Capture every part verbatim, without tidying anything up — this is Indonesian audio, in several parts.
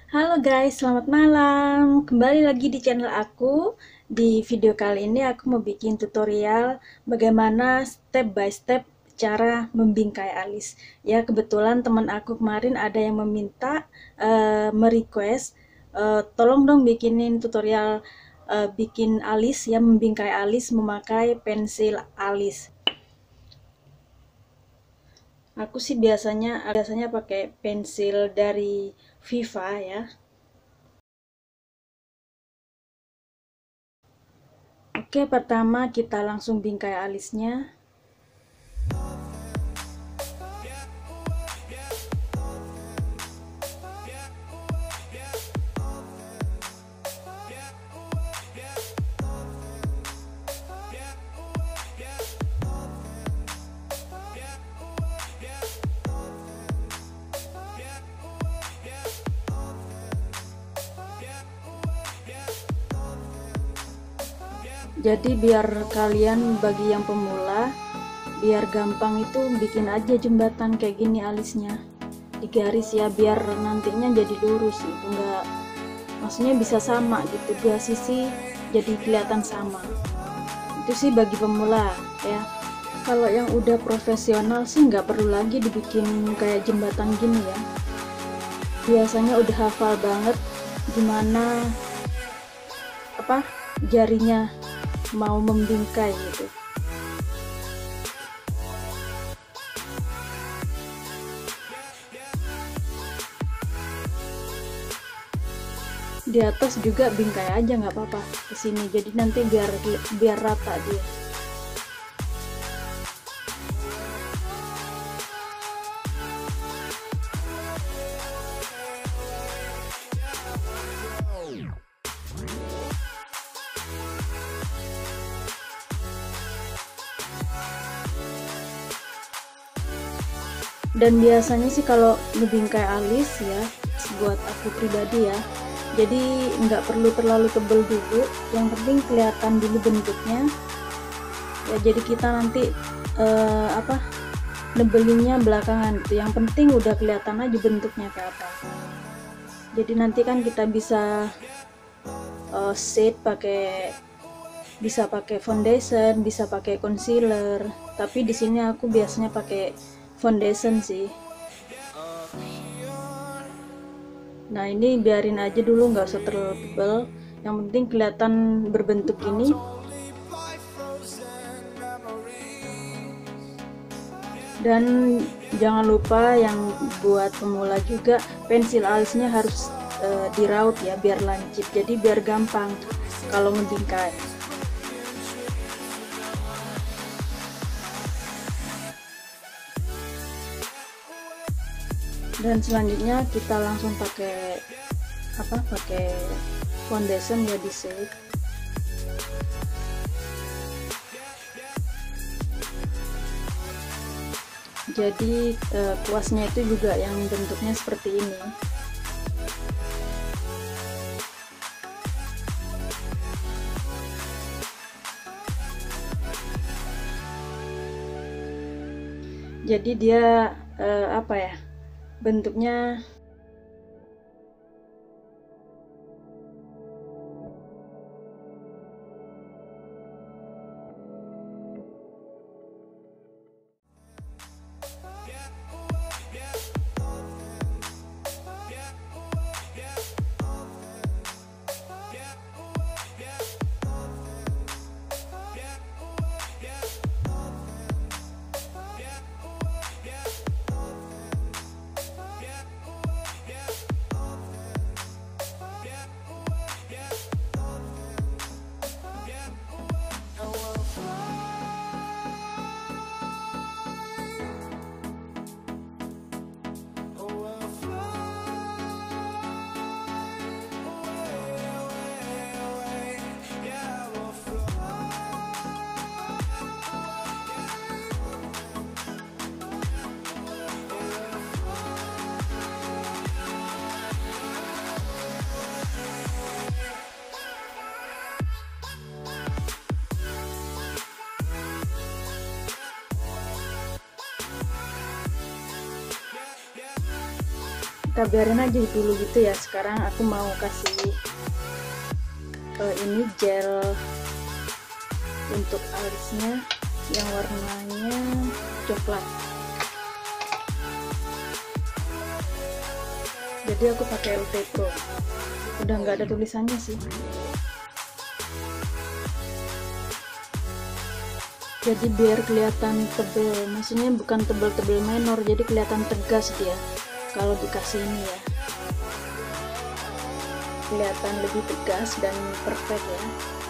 Halo guys, selamat malam. Kembali lagi di channel aku. Di video kali ini aku mau bikin tutorial bagaimana step by step cara membingkai alis. Ya, kebetulan teman aku kemarin ada yang meminta, uh, merequest, uh, tolong dong bikinin tutorial uh, bikin alis ya, membingkai alis memakai pensil alis. Aku sih biasanya biasanya pakai pensil dari Viva ya. Oke, pertama kita langsung bingkai alisnya. Jadi biar kalian bagi yang pemula, biar gampang itu bikin aja jembatan kayak gini alisnya. Digaris ya, biar nantinya jadi lurus gitu, enggak, maksudnya bisa sama gitu, dua sisi jadi kelihatan sama. Itu sih bagi pemula ya. Kalau yang udah profesional sih nggak perlu lagi dibikin kayak jembatan gini ya. Biasanya udah hafal banget gimana apa jarinya mau membingkai gitu. Di atas juga bingkai aja nggak apa-apa ke sini, jadi nanti biar biar rata dia. Dan biasanya sih kalau ngebingkai alis ya, buat aku pribadi ya, jadi nggak perlu terlalu tebel dulu, yang penting kelihatan dulu bentuknya ya. Jadi kita nanti eh, apa nebelinnya belakangan gitu, yang penting udah kelihatan aja bentuknya kayak apa. Jadi nanti kan kita bisa uh, shade pakai, bisa pakai foundation, bisa pakai concealer, tapi di sini aku biasanya pakai foundation sih. Nah, ini biarin aja dulu, nggak usah terlalu tebal, yang penting kelihatan berbentuk ini. Dan jangan lupa yang buat pemula juga, pensil alisnya harus uh, diraut ya, biar lancip, jadi biar gampang kalau ngebingkai. Dan selanjutnya kita langsung pakai apa pakai foundation ya, di shade. Jadi eh, kuasnya itu juga yang bentuknya seperti ini. Jadi dia eh, apa ya, bentuknya kita biarin aja dulu gitu ya. Sekarang aku mau kasih uh, ini gel untuk alisnya yang warnanya coklat. Jadi aku pakai L T Pro, udah nggak ada tulisannya sih. Jadi biar kelihatan tebel, maksudnya bukan tebel-tebel menor, jadi kelihatan tegas dia kalau dikasih ini ya, kelihatan lebih tegas dan perfect ya.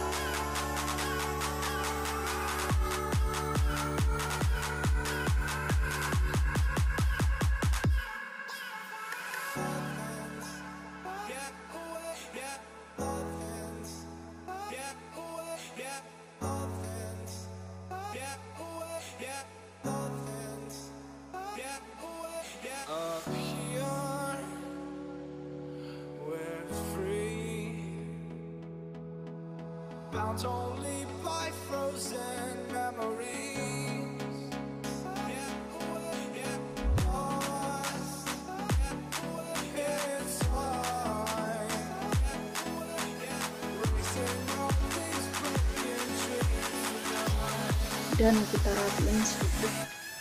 Bound only by frozen memories. It's fine. Racing on these broken dreams. Dan kita rapiin sedikit.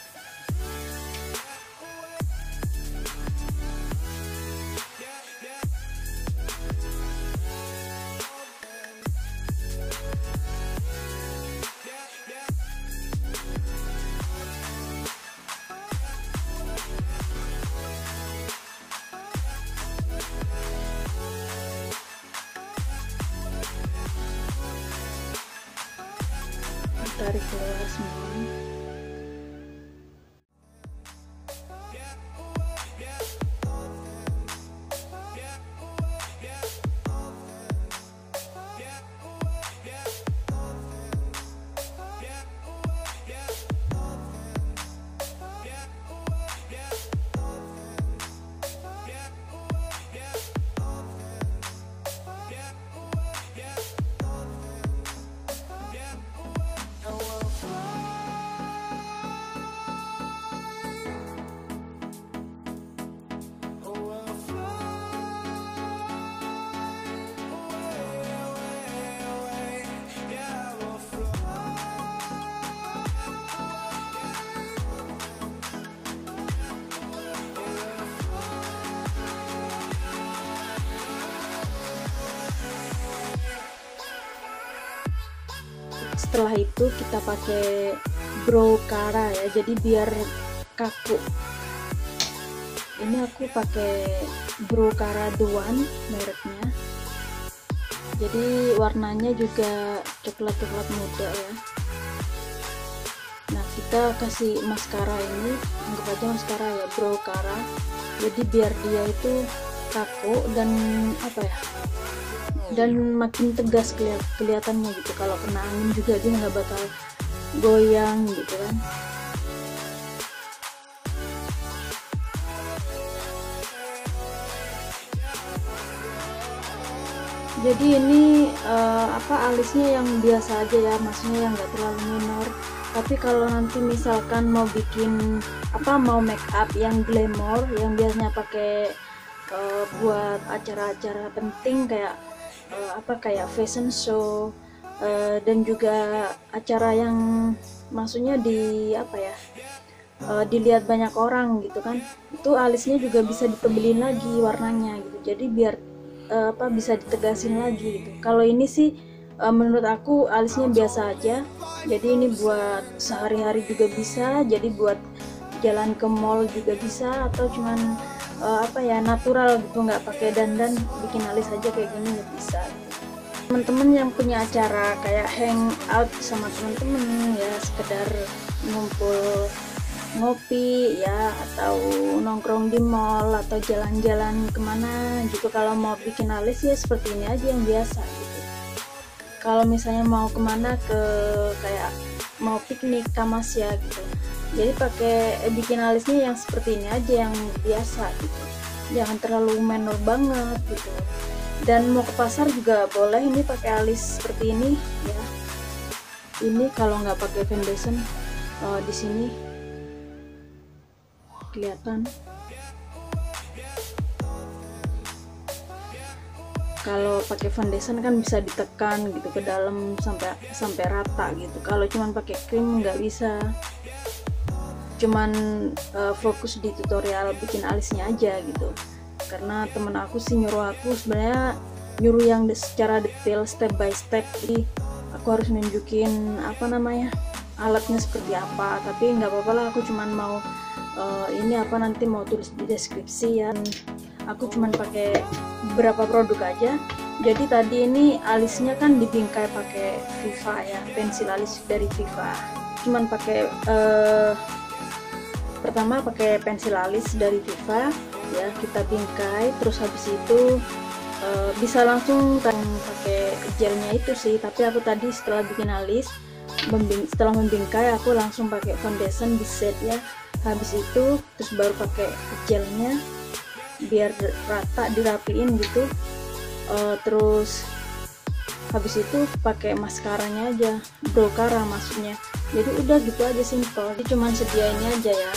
Tarik keluar semua. Setelah itu kita pakai brow cara ya, jadi biar kaku. Ini aku pakai brow cara Duan mereknya, jadi warnanya juga coklat-coklat muda ya. Nah kita kasih maskara ini, anggap aja maskara ya, brow cara, jadi biar dia itu kaku dan apa ya, dan makin tegas kelihat kelihatannya gitu. Kalau kena angin juga dia nggak bakal goyang gitu kan. Jadi ini uh, apa alisnya yang biasa aja ya, maksudnya yang nggak terlalu minor. Tapi kalau nanti misalkan mau bikin apa, mau make up yang glamour, yang biasanya pakai uh, buat acara-acara penting kayak Uh, apa kayak fashion show uh, dan juga acara yang maksudnya di apa ya, uh, dilihat banyak orang gitu kan, itu alisnya juga bisa ditebelin lagi warnanya gitu, jadi biar uh, apa bisa ditegasin lagi gitu. Kalau ini sih uh, menurut aku alisnya biasa aja, jadi ini buat sehari-hari juga bisa, jadi buat jalan ke mall juga bisa, atau cuman Uh, apa ya, natural gitu, nggak pakai dandan, bikin alis aja kayak gini ya bisa. Teman-teman yang punya acara kayak hang out sama teman-teman ya, sekedar ngumpul ngopi ya, atau nongkrong di mall atau jalan-jalan kemana gitu, kalau mau bikin alis ya seperti ini aja yang biasa gitu. Kalau misalnya mau kemana ke kayak mau piknik Kamasya gitu, jadi pakai eh, bikin alisnya yang seperti ini aja yang biasa gitu, jangan terlalu menor banget gitu. Dan mau ke pasar juga boleh ini pakai alis seperti ini ya. Ini kalau nggak pakai foundation uh, di sini kelihatan. Kalau pakai foundation kan bisa ditekan gitu ke dalam sampai sampai rata gitu. Kalau cuman pakai krim nggak bisa. Cuman uh, fokus di tutorial bikin alisnya aja gitu. Karena temen aku sih nyuruh aku sebenarnya nyuruh yang secara detail step by step. Jadi aku harus nunjukin apa namanya alatnya seperti apa. Tapi nggak apa-apa lah, aku cuman mau uh, ini apa nanti mau tulis di deskripsi ya. Aku cuman pakai beberapa produk aja. Jadi tadi ini alisnya kan dibingkai pakai Viva ya, pensil alis dari Viva. Cuman pakai uh, pertama pakai pensil alis dari Viva ya, kita bingkai. Terus habis itu uh, bisa langsung pakai gelnya itu sih. Tapi aku tadi setelah bikin alis, membing setelah membingkai aku langsung pakai foundation di set ya. Habis itu terus baru pakai gelnya biar rata dirapiin gitu. Uh, terus habis itu pakai maskaranya aja, brocara maksudnya. Jadi udah gitu aja, simple. Jadi cuman sediainnya aja ya.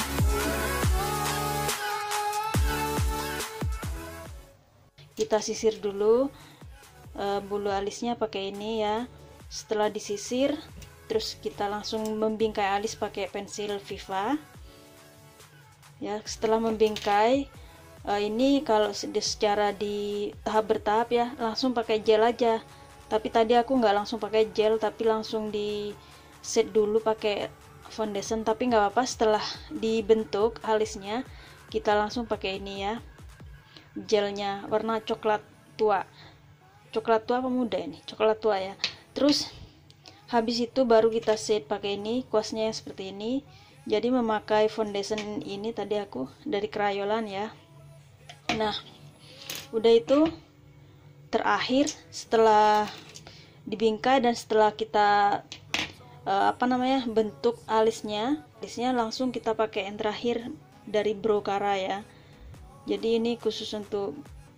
Kita sisir dulu uh, bulu alisnya pakai ini ya. Setelah disisir terus kita langsung membingkai alis pakai pensil Viva ya. Setelah membingkai Uh, ini kalau secara di tahap bertahap ya, langsung pakai gel aja. Tapi tadi aku nggak langsung pakai gel, tapi langsung di set dulu pakai foundation. Tapi nggak apa-apa, setelah dibentuk alisnya kita langsung pakai ini ya, gelnya warna coklat tua. Coklat tua apa muda ini? Coklat tua ya. Terus habis itu baru kita set pakai ini, kuasnya seperti ini. Jadi memakai foundation ini tadi aku dari Crayolan ya. Nah, udah itu terakhir setelah dibingkai dan setelah kita uh, apa namanya bentuk alisnya, alisnya langsung kita pakai yang terakhir dari brocara ya. Jadi ini khusus untuk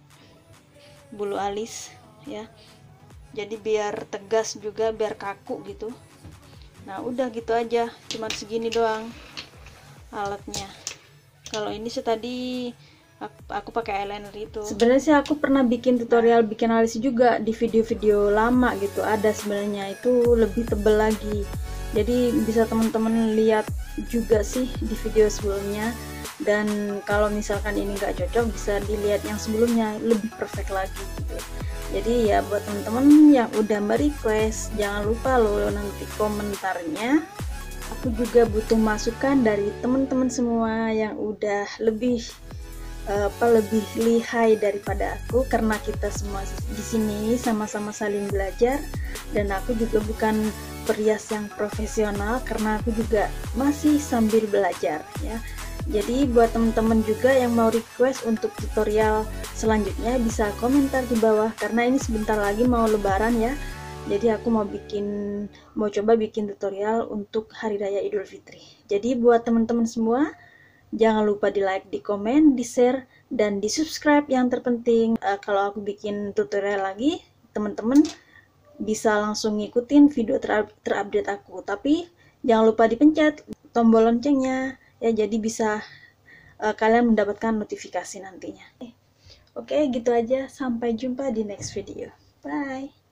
bulu alis ya. Jadi biar tegas juga, biar kaku gitu. Nah, udah gitu aja, cuman segini doang alatnya. Kalau ini sih tadi aku, aku pakai eyeliner itu. Sebenarnya sih aku pernah bikin tutorial bikin alis juga di video-video lama gitu, ada sebenarnya, itu lebih tebel lagi. Jadi bisa teman-teman lihat juga sih di video sebelumnya. Dan kalau misalkan ini nggak cocok, bisa dilihat yang sebelumnya, lebih perfect lagi gitu. Jadi ya buat teman-teman yang udah merequest, jangan lupa loh nanti komentarnya. Aku juga butuh masukan dari teman-teman semua yang udah lebih apa lebih lihai daripada aku, karena kita semua di sini sama-sama saling belajar. Dan aku juga bukan perias yang profesional karena aku juga masih sambil belajar ya. Jadi buat teman-teman juga yang mau request untuk tutorial selanjutnya bisa komentar di bawah, karena ini sebentar lagi mau lebaran ya. Jadi aku mau bikin mau coba bikin tutorial untuk hari raya Idul Fitri. Jadi buat teman-teman semua, jangan lupa di like, di komen, di share, dan di subscribe yang terpenting. Uh, kalau aku bikin tutorial lagi, teman-teman bisa langsung ngikutin video ter terupdate aku. Tapi jangan lupa dipencet tombol loncengnya ya, jadi bisa uh, kalian mendapatkan notifikasi nantinya. Oke, okay, gitu aja. Sampai jumpa di next video. Bye.